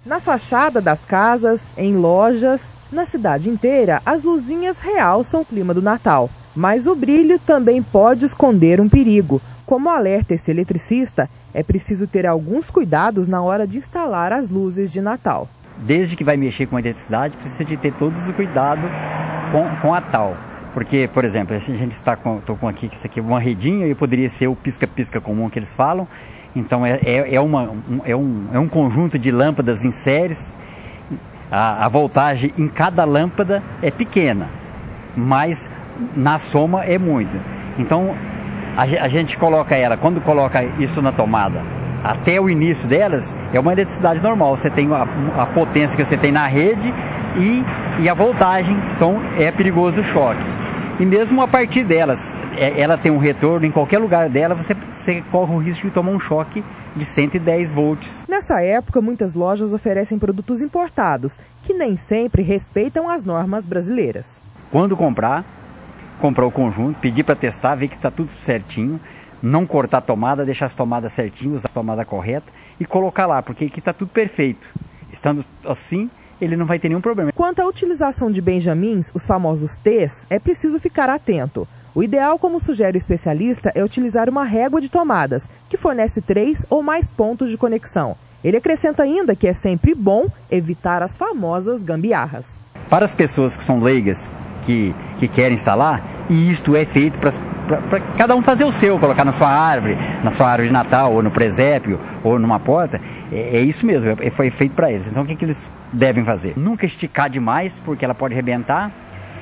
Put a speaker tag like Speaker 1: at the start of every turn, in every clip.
Speaker 1: Na fachada das casas, em lojas, na cidade inteira, as luzinhas realçam o clima do Natal. Mas o brilho também pode esconder um perigo. Como alerta esse eletricista, é preciso ter alguns cuidados na hora de instalar as luzes de Natal.
Speaker 2: Desde que vai mexer com a eletricidade, precisa de ter todos os cuidados com a tal. Porque, por exemplo, a gente está com aqui, isso aqui é uma redinha e poderia ser o pisca-pisca comum que eles falam. Então é um conjunto de lâmpadas em séries. A voltagem em cada lâmpada é pequena, mas na soma é muito. Então a gente coloca ela, quando coloca isso na tomada, até o início delas, é uma eletricidade normal. Você tem a potência que você tem na rede e a voltagem, então é perigoso o choque. E mesmo a partir delas, ela tem um retorno, em qualquer lugar dela, você corre o risco de tomar um choque de 110 volts.
Speaker 1: Nessa época, muitas lojas oferecem produtos importados, que nem sempre respeitam as normas brasileiras.
Speaker 2: Quando comprar o conjunto, pedir para testar, ver que está tudo certinho, não cortar a tomada, deixar as tomadas certinhas, usar a tomada correta e colocar lá, porque aqui está tudo perfeito. Estando assim, ele não vai ter nenhum problema.
Speaker 1: Quanto à utilização de benjamins, os famosos T's, é preciso ficar atento. O ideal, como sugere o especialista, é utilizar uma régua de tomadas, que fornece 3 ou mais pontos de conexão. Ele acrescenta ainda que é sempre bom evitar as famosas gambiarras.
Speaker 2: Para as pessoas que são leigas, que querem instalar, e isto é feito para cada um fazer o seu, colocar na sua árvore de Natal, ou no presépio, ou numa porta, é isso mesmo, foi feito para eles. Então o que eles devem fazer? Nunca esticar demais, porque ela pode arrebentar,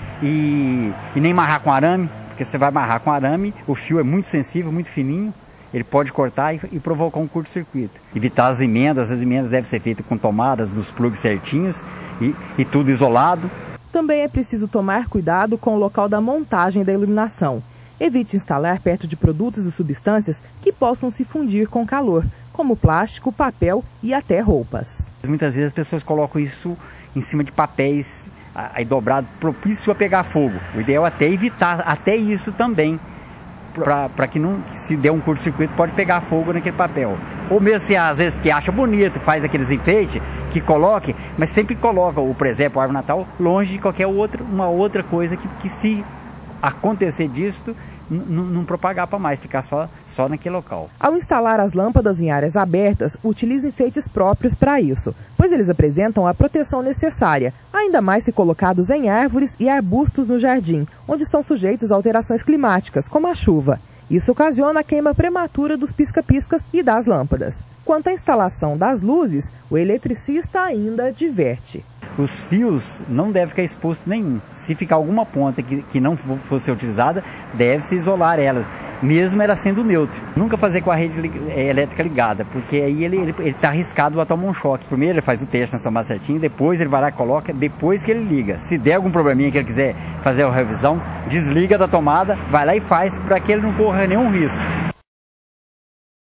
Speaker 2: e nem amarrar com arame, porque você vai amarrar com arame, o fio é muito sensível, muito fininho, ele pode cortar e provocar um curto-circuito. Evitar as emendas devem ser feitas com tomadas dos plugs certinhos e tudo isolado.
Speaker 1: Também é preciso tomar cuidado com o local da montagem da iluminação. Evite instalar perto de produtos e substâncias que possam se fundir com calor, como plástico, papel e até roupas.
Speaker 2: Muitas vezes as pessoas colocam isso em cima de papéis aí dobrado, propício a pegar fogo. O ideal é até evitar até isso também, para que não, se der um curto-circuito, pode pegar fogo naquele papel. Ou mesmo se às vezes porque acha bonito, faz aqueles enfeites, que coloque, mas sempre coloca o presépio, a árvore Natal, longe de qualquer uma outra coisa que se acontecer disto, não propagar para mais, ficar só naquele local.
Speaker 1: Ao instalar as lâmpadas em áreas abertas, utilize enfeites próprios para isso, pois eles apresentam a proteção necessária, ainda mais se colocados em árvores e arbustos no jardim, onde estão sujeitos a alterações climáticas, como a chuva. Isso ocasiona a queima prematura dos pisca-piscas e das lâmpadas. Quanto à instalação das luzes, o eletricista ainda adverte.
Speaker 2: Os fios não devem ficar expostos nenhum. Se ficar alguma ponta que não for ser utilizada, deve-se isolar ela, mesmo ela sendo neutro. Nunca fazer com a rede elétrica ligada, porque aí ele está arriscado a tomar um choque. Primeiro ele faz o teste na tomada certinho, depois ele vai lá e coloca, depois que ele liga. Se der algum probleminha que ele quiser fazer a revisão, desliga da tomada, vai lá e faz para que ele não corra nenhum risco.